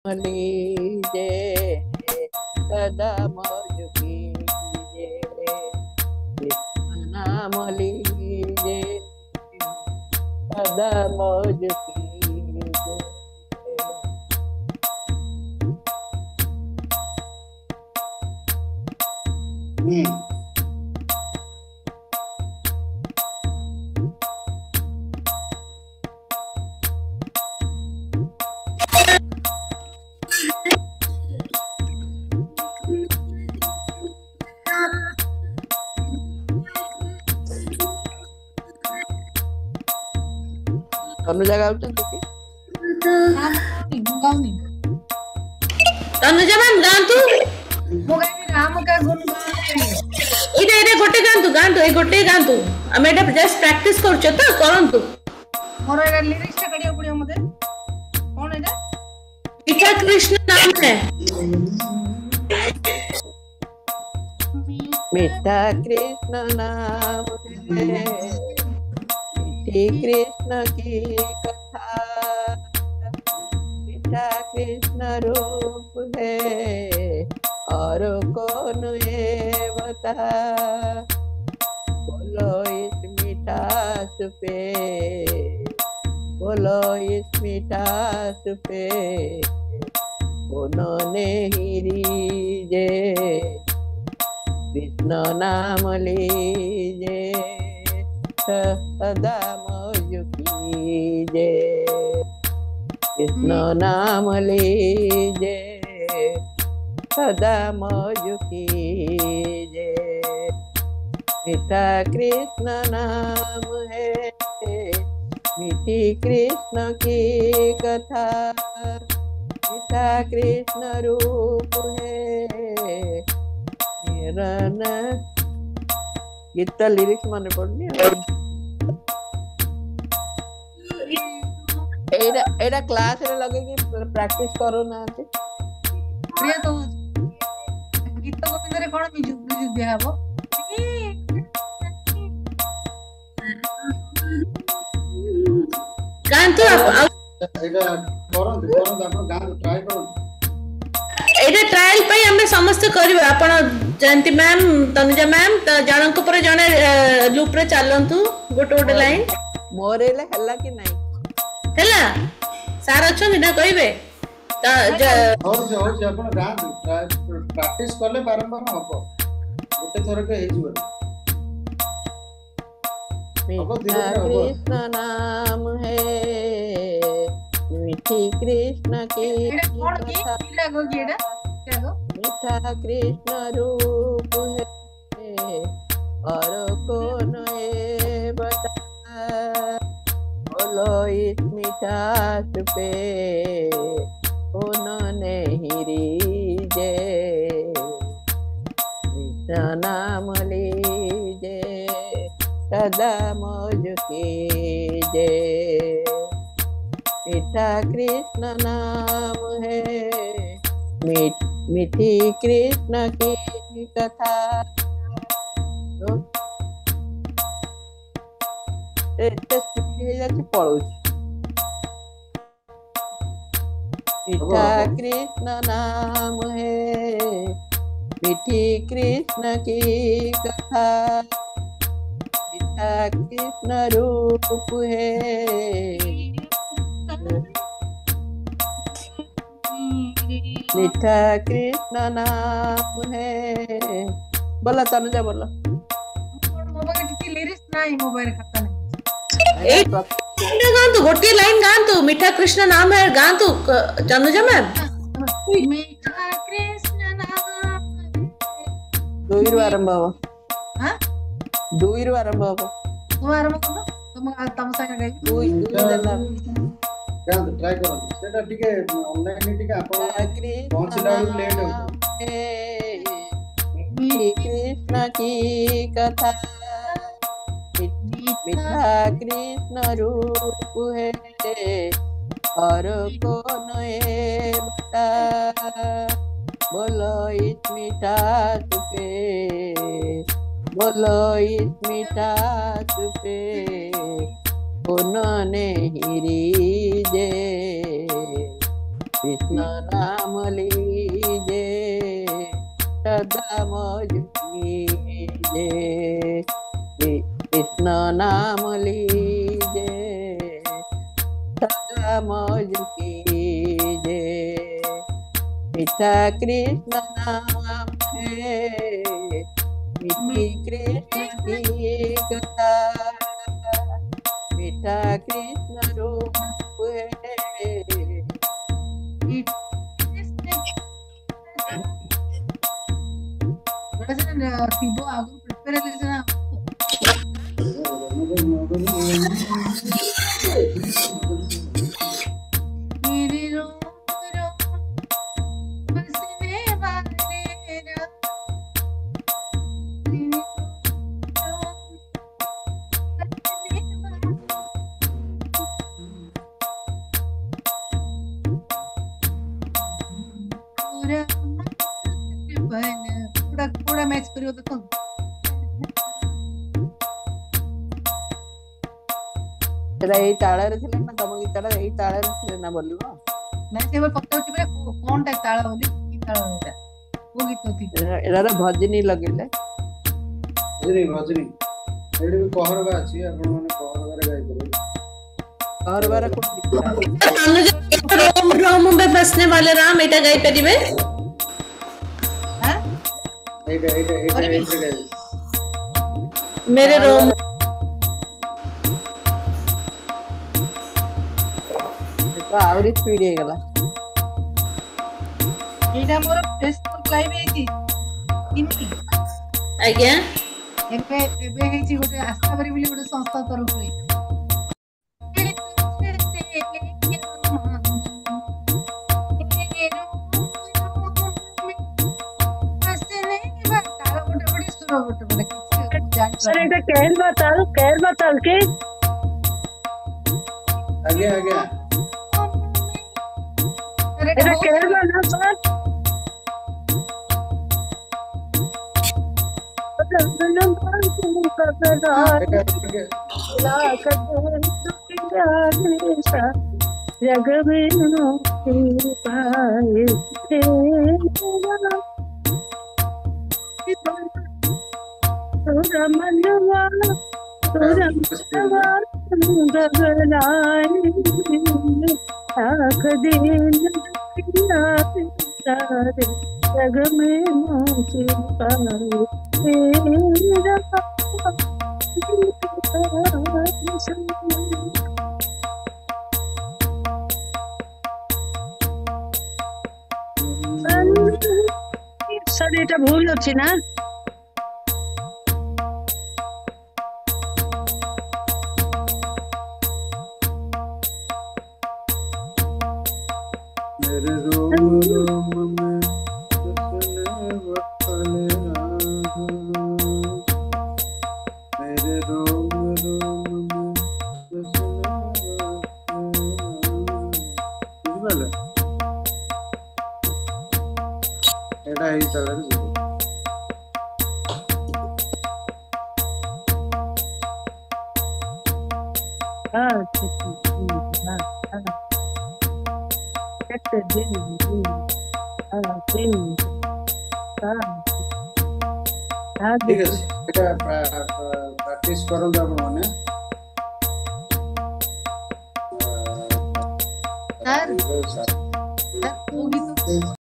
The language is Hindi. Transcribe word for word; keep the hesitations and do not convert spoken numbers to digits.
लीजे सदा मौज कीजे, कृष्ण नाम लीजे सदा मौज कीजे। हम्म तनुजा गाउଛନ୍ତି कि? गाउनी तनुजा मैम गांतु मो गाइबी राम का गुणगान। इडे इडे गोटे गांतु गांतु ए गोटे गांतु हम एटा जस्ट प्रैक्टिस करछ त करंतु। मोर एटा लिरिक्स टा कडियो पडियो मते कोन एटा? मीठा कृष्ण नाम है। मीठा कृष्ण नाम है, मीठी कृष्ण की कथा, मीठा कृष्ण रूप है और कौन ये बता। बोलो इस मिठास पे, बोलो इस मिठास पे, उन्होंने ही रीजे कृष्ण नाम लीजे सदा मौज कीजे, कृष्ण नाम लीजे सदा मौज कीजे। मीठा कृष्ण नाम है, मीठी कृष्ण की कथा, मीठा कृष्ण रूप है रन। गीत लिरिक्स मन पड़नी एडा एडा क्लास रे लगे कि प्रैक्टिस करो ना आते प्रिय तो गीत गोविंद रे कोन म्यूजिक म्यूजिक दिया हबो? गांतु एटा करन करन आपण गान ट्राई करन। एटा ट्रायल पे हमें समस्त करबा। आपण जयंती मैम तनुजा मैम त जनक पर जने लूप रे चालंतु गोटे गोटे लाइन मोरे ले हल्ला कि नहीं हला सार अछन ना कहबे त और जो हो आपण गान ट्राई प्रैक्टिस करले बारंबार हबो गोटे थोर के हे जीवन। मीठा कृष्ण नाम है, मीठी कृष्ण की एटा कोन की कथा, कीला गो गेडा क्या गो? मीठा कृष्ण रूप है और कौन ये बता। बोलो इस मिठास पे उन्होंने ही रीजे कृष्ण नाम लीजे सदा मौज कीजे। मीठा कृष्ण नाम है, मीठ मीठी कृष्ण की कथा। तो एते स्थिति जाची पळौची। मीठा कृष्ण नाम है, मीठी कृष्ण की कथा, मीठा कृष्ण रूप है मीठा कृष्ण नाम है। बोला तनुजा बोला। मोबाइल की लिरिक्स नहीं मोबाइल खाता नहीं। ए गांतु गोटे लाइन गांतु मीठा कृष्ण नाम है गांतु तनुजा मैम। मीठा कृष्ण नाम दुईरु आरंभ हो। हां दुईरु आरंभ हो। तू आरंभ करो तुम तम संग गई दुई दुई देला गान ट्राई करन सेटा टिके ऑनलाइन टिके आपण पहुंचला लेट हो। कृष्ण की कथा, मीठा कृष्ण रूप है और कौन ये बता। बोलो इस मिठास पे, बोलो इस मिठास पे उन्होंने ही रीजे कृष्ण नाम लीजे सदा मौज कीजे कृष्ण नाम लीजे सदा मौज कीजे मीठा कृष्ण नाम है मीठी कृष्ण की कथा मीठा कृष्ण रूप है शिव आगु प्रिपेयर हेले ना मेरे रोम रोम बसने वाले राम मेरे रोम रोम बसने वाले पूरा पूरा मैच करियो देखो ସେଟା ଏଇ ତାଳରେ ଥିଲେ ନା ତମ ଗୀତଟା ଏଇ ତାଳରେ ଥିଲେ ନା ବୋଲିବ मैं से पचाउछि बे कोन टा ताଳ बोली की ताଳ होता वो गीत थी ଏଟାର ଭଜନୀ ଲଗେଇଲେ ଭଜନୀ ଭଜନୀ ଏଠି ବି କହରବା ଅଛି ଆପଣ ମାନେ କହରବାରେ ଗାଇପାରିବେ କହରବାର କୋଉଠି ତନୁଜା ରୋମ ରୋମ में बसने वाले राम एटा गाई परिबे हां ଏଇଟା ଏଇଟା ଏଇଟା ଏଇଟା ଗାଇବେ मेरे रोम ତ ଆହୁରି ସ୍ପିଡ୍ ହେଇଗଲା एटा मोर फेसबुक लाइव हेची किनी आज्ञा एबे एबे हेची गोटे आस्था करी बोली गोटे संस्था तरफ रे सर এটা কেন বাতাল কেন বাতাল के ଆଜ୍ଞା ଆଜ୍ଞା এটা কেন বানা सर रंगन पान के कबरा ଏଇଟା ଟିକେ जग में पाए मनवा गगनाए आख दिन जग में मोचे सर এটা ভুল হচ্ছে না मेरे रोम रोम में बसने वाले राम मेरे रोम रोम में बसने वाले राम बुझिपाले एटा ही ताଳରେ ଯିବ हाँ ठीक है हाँ हाँ दिन हाँ दिन हाँ हाँ ठीक আছে এটা প্র্যাকটিস করନ୍ତୁ ଆପଣ ମାନେ सर सर वो गीत